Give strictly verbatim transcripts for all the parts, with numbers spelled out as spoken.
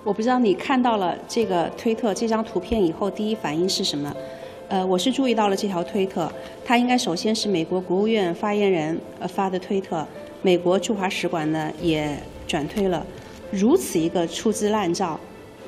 我不知道你看到了这个推特这张图片以后，第一反应是什么？呃，我是注意到了这条推特，它应该首先是美国国务院发言人呃发的推特，美国驻华使馆呢也转推了。如此一个粗制滥造、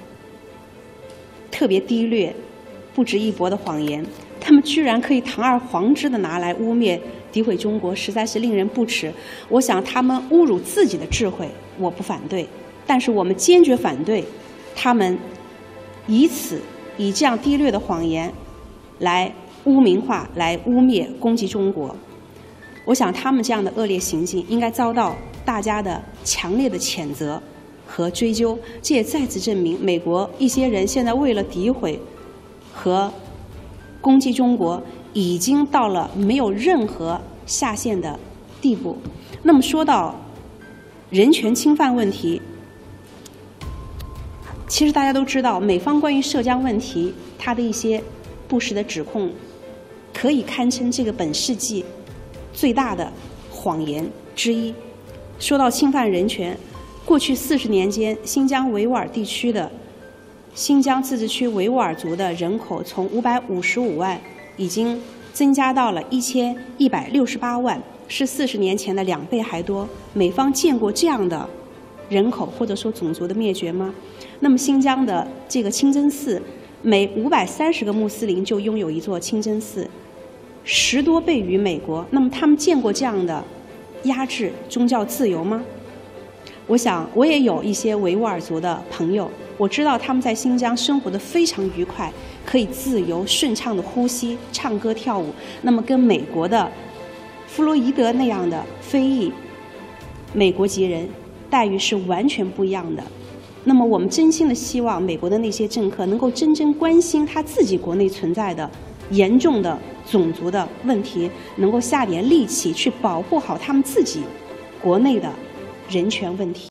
特别低劣、不值一驳的谎言，他们居然可以堂而皇之的拿来污蔑、诋毁中国，实在是令人不齿。我想他们侮辱自己的智慧，我不反对。但是我们坚决反对他们以此以这样低劣的谎言来污名化、来污蔑、攻击中国。我想他们这样的恶劣行径应该遭到大家的强烈的谴责和追究。这也再次证明，美国一些人现在为了诋毁和攻击中国，已经到了没有任何下限的地步。那么说到人权侵犯问题，其实大家都知道，美方关于涉疆问题它的一些不实的指控，可以堪称这个本世纪最大的谎言之一。说到侵犯人权，过去四十年间，新疆维吾尔地区的新疆自治区维吾尔族的人口从五百五十五万已经增加到了一千一百六十八万，是四十年前的两倍还多。美方见过这样的人口或者说种族的灭绝吗？那么新疆的这个清真寺，每五百三十个穆斯林就拥有一座清真寺，十多倍于美国。那么他们见过这样的压制宗教自由吗？我想我也有一些维吾尔族的朋友，我知道他们在新疆生活得非常愉快，可以自由顺畅的呼吸、唱歌跳舞。那么跟美国的弗洛伊德那样的非裔美国籍人待遇是完全不一样的。那么我们真心的希望美国的那些政客能够真正关心他自己国内存在的严重的种族的问题，能够下点力气去保护好他们自己国内的人权问题。